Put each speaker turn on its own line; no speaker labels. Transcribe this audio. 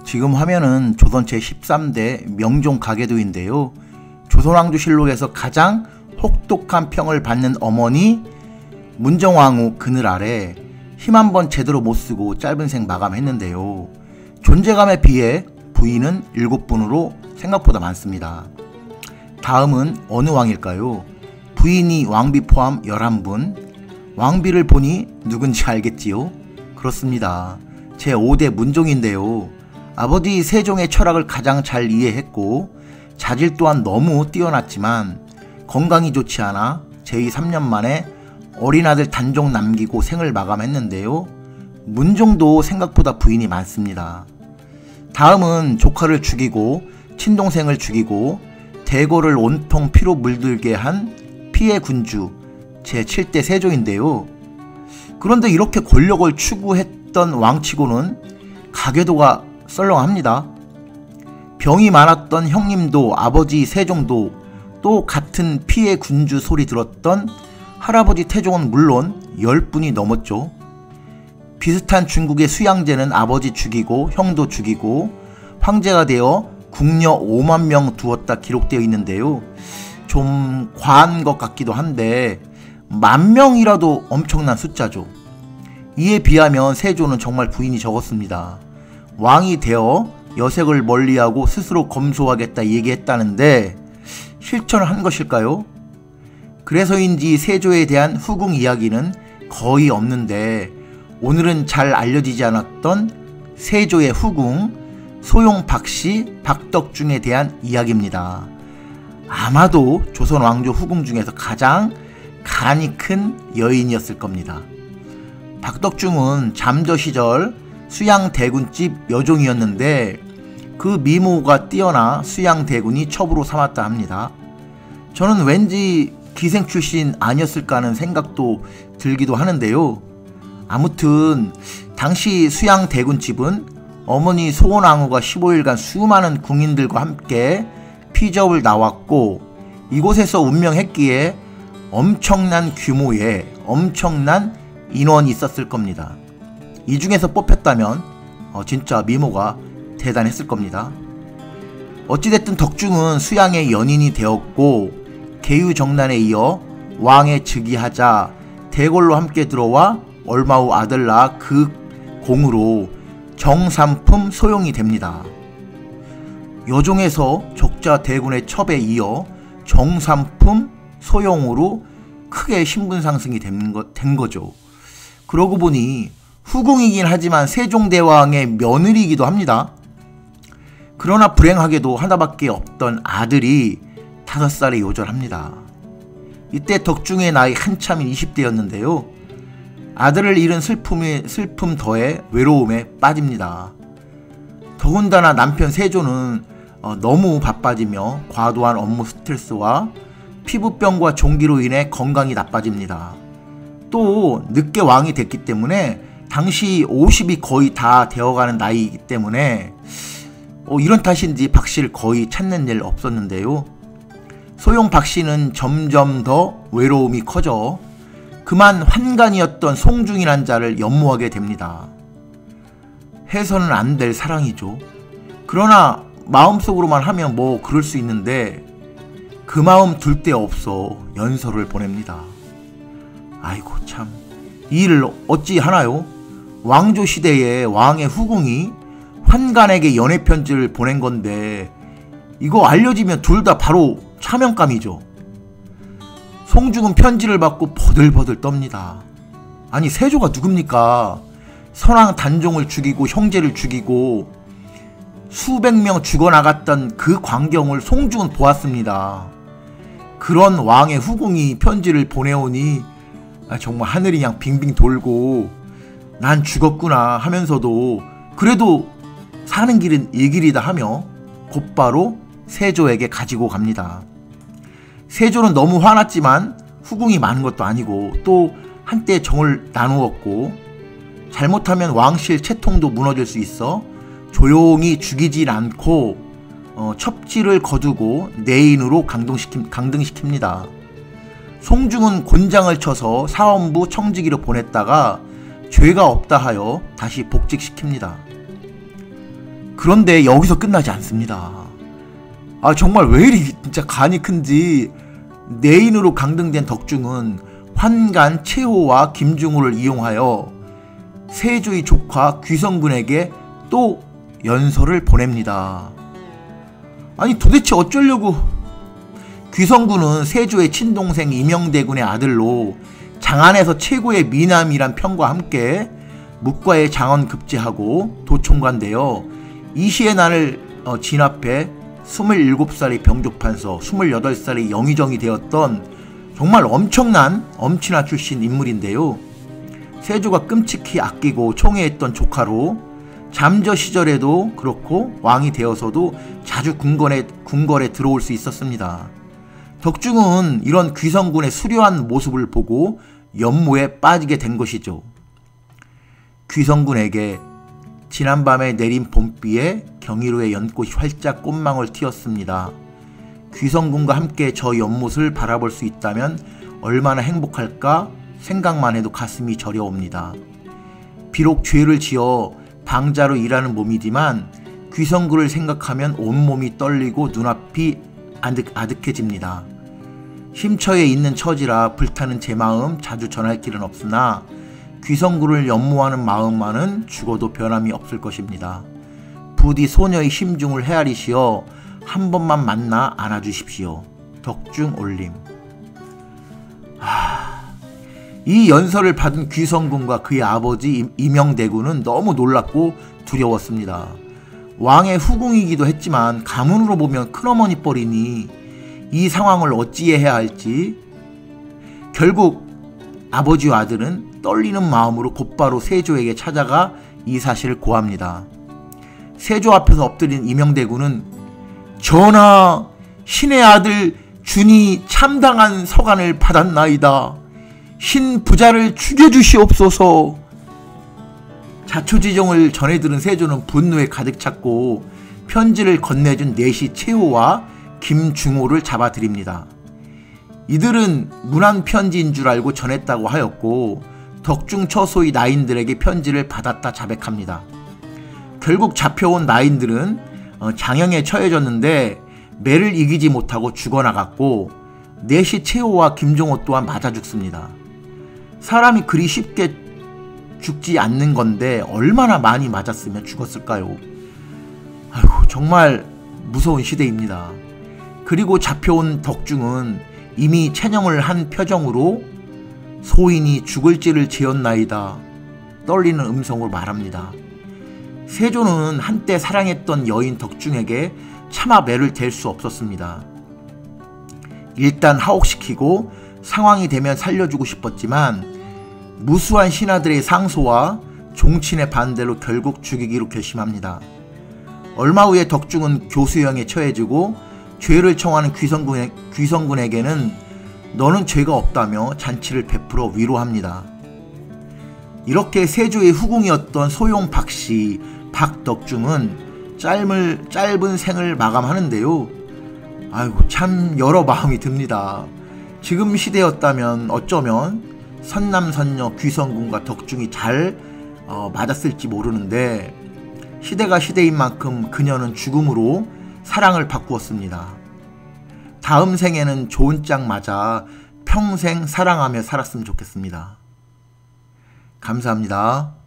지금 화면은 조선 제13대 명종 가계도인데요. 조선왕조실록에서 가장 혹독한 평을 받는 어머니 문정왕후 그늘 아래 힘 한번 제대로 못쓰고 짧은 생 마감했는데요. 존재감에 비해 부인은 7분으로 생각보다 많습니다. 다음은 어느 왕일까요? 부인이 왕비 포함 11분. 왕비를 보니 누군지 알겠지요? 그렇습니다. 제5대 문종인데요. 아버지 세종의 철학을 가장 잘 이해했고 자질 또한 너무 뛰어났지만 건강이 좋지 않아 제2 3년 만에 어린 아들 단종 남기고 생을 마감했는데요. 문종도 생각보다 부인이 많습니다. 다음은 조카를 죽이고 친동생을 죽이고 대궐을 온통 피로 물들게 한 피해 군주 제7대 세종인데요. 그런데 이렇게 권력을 추구했던 왕치고는 가계도가 썰렁합니다. 병이 많았던 형님도 아버지 세종도 또 같은 피해 군주 소리 들었던 할아버지 태종은 물론 10분이 넘었죠. 비슷한 중국의 수양제는 아버지 죽이고 형도 죽이고 황제가 되어 궁녀 5만 명 두었다 기록되어 있는데요. 좀 과한 것 같기도 한데 10,000명이라도 엄청난 숫자죠. 이에 비하면 세조는 정말 부인이 적었습니다. 왕이 되어 여색을 멀리하고 스스로 검소하겠다 얘기했다는데 실천을 한 것일까요? 그래서인지 세조에 대한 후궁 이야기는 거의 없는데 오늘은 잘 알려지지 않았던 세조의 후궁 소용 박씨 박덕중에 대한 이야기입니다. 아마도 조선 왕조 후궁 중에서 가장 간이 큰 여인이었을 겁니다. 박덕중은 잠저 시절 수양대군집 여종이었는데 그 미모가 뛰어나 수양대군이 첩으로 삼았다 합니다. 저는 왠지 기생 출신 아니었을까 하는 생각도 들기도 하는데요. 아무튼 당시 수양대군집은 어머니 소원왕후가 15일간 수많은 궁인들과 함께 피접을 나왔고 이곳에서 운명했기에 엄청난 규모의 엄청난 인원이 있었을 겁니다. 이 중에서 뽑혔다면 진짜 미모가 대단했을 겁니다. 어찌됐든 덕중은 수양의 연인이 되었고 계유정난에 이어 왕에 즉위하자 대궐로 함께 들어와 얼마 후 아들 낳아 그 공으로 정삼품 소용이 됩니다. 여종에서 적자 대군의 첩에 이어 정삼품 소용으로 크게 신분 상승이 된 거죠. 그러고 보니 후궁이긴 하지만 세종대왕의 며느리이기도 합니다. 그러나 불행하게도 하나밖에 없던 아들이 5살에 요절합니다. 이때 덕중의 나이 한참인 20대였는데요. 아들을 잃은 슬픔 더해 외로움에 빠집니다. 더군다나 남편 세조는 너무 바빠지며 과도한 업무 스트레스와 피부병과 종기로 인해 건강이 나빠집니다. 또 늦게 왕이 됐기 때문에 당시 50이 거의 다 되어가는 나이이기 때문에 이런 탓인지 박씨를 거의 찾는 일 없었는데요. 소용 박씨는 점점 더 외로움이 커져 그만 환관이었던 송중이란 자를 연모하게 됩니다. 해서는 안 될 사랑이죠. 그러나 마음속으로만 하면 뭐 그럴 수 있는데 그 마음 둘 데 없어 연서를 보냅니다. 아이고 참, 이 일을 어찌 하나요? 왕조시대에 왕의 후궁이 환관에게 연애편지를 보낸 건데 이거 알려지면 둘 다 바로 차명감이죠. 송중은 편지를 받고 버들버들 떱니다. 아니 세조가 누굽니까? 선왕 단종을 죽이고 형제를 죽이고 수백 명 죽어나갔던 그 광경을 송중은 보았습니다. 그런 왕의 후궁이 편지를 보내오니 정말 하늘이 그냥 빙빙 돌고 난 죽었구나 하면서도 그래도 사는 길은 이 길이다 하며 곧바로 세조에게 가지고 갑니다. 세조는 너무 화났지만 후궁이 많은 것도 아니고 또 한때 정을 나누었고 잘못하면 왕실 채통도 무너질 수 있어 조용히 죽이질 않고 첩지를 거두고 내인으로 강등시킵니다. 송중은 곤장을 쳐서 사원부 청지기로 보냈다가 죄가 없다 하여 다시 복직시킵니다. 그런데 여기서 끝나지 않습니다. 아 정말 왜 이리 진짜 간이 큰지 내인으로 강등된 덕중은 환간 최호와 김중호를 이용하여 세조의 조카 귀성군에게 또 연서를 보냅니다. 아니 도대체 어쩌려고. 귀성군은 세조의 친동생 임영대군의 아들로 장안에서 최고의 미남이란 평과 함께 묵과의 장원 급제하고 도총관되어 이시의 난을 진압해 27살의 병조판서, 28살의 영의정이 되었던 정말 엄청난 엄친아 출신 인물인데요. 세조가 끔찍히 아끼고 총애했던 조카로 잠저 시절에도 그렇고 왕이 되어서도 자주 궁궐에 들어올 수 있었습니다. 덕중은 이런 귀성군의 수려한 모습을 보고 연모에 빠지게 된 것이죠. 귀성군에게 지난밤에 내린 봄비에 경이로의 연꽃이 활짝 꽃망울 튀었습니다. 귀성군과 함께 저 연못을 바라볼 수 있다면 얼마나 행복할까 생각만 해도 가슴이 저려옵니다. 비록 죄를 지어 방자로 일하는 몸이지만 귀성군을 생각하면 온몸이 떨리고 눈앞이 아득해집니다. 심처에 있는 처지라 불타는 제 마음 자주 전할 길은 없으나 귀성군을 연모하는 마음만은 죽어도 변함이 없을 것입니다. 부디 소녀의 심중을 헤아리시어 한 번만 만나 안아주십시오. 덕중 올림. 이 연설을 받은 귀성군과 그의 아버지 임영대군은 너무 놀랍고 두려웠습니다. 왕의 후궁이기도 했지만 가문으로 보면 큰어머니 뻘이니 이 상황을 어찌해야 할지. 결국 아버지와 아들은 떨리는 마음으로 곧바로 세조에게 찾아가 이 사실을 고합니다. 세조 앞에서 엎드린 임영대군은 전하, 신의 아들 준이 참당한 서간을 받았나이다. 신 부자를 죽여주시옵소서. 자초지종을 전해 들은 세조는 분노에 가득 찼고 편지를 건네준 내시 최호와 김중호를 잡아들입니다. 이들은 문안 편지인 줄 알고 전했다고 하였고 덕중 처소의 나인들에게 편지를 받았다 자백합니다. 결국 잡혀온 나인들은 장형에 처해졌는데 매를 이기지 못하고 죽어나갔고 내시 최호와 김종호 또한 맞아 죽습니다. 사람이 그리 쉽게 죽지 않는 건데 얼마나 많이 맞았으면 죽었을까요? 아이고, 정말 무서운 시대입니다. 그리고 잡혀온 덕중은 이미 체념을 한 표정으로 소인이 죽을지를 지었나이다 떨리는 음성으로 말합니다. 세조는 한때 사랑했던 여인 덕중에게 차마 매를 댈 수 없었습니다. 일단 하옥시키고 상황이 되면 살려주고 싶었지만 무수한 신하들의 상소와 종친의 반대로 결국 죽이기로 결심합니다. 얼마 후에 덕중은 교수형에 처해지고 죄를 청하는 귀성군에게는 너는 죄가 없다며 잔치를 베풀어 위로합니다. 이렇게 세조의 후궁이었던 소용 박씨 박덕중은 짧은 생을 마감하는데요. 아이고 참 여러 마음이 듭니다. 지금 시대였다면 어쩌면 선남선녀 귀성군과 덕중이 잘 맞았을지 모르는데 시대가 시대인 만큼 그녀는 죽음으로 사랑을 바꾸었습니다. 다음 생에는 좋은 짝 맞아 평생 사랑하며 살았으면 좋겠습니다. 감사합니다.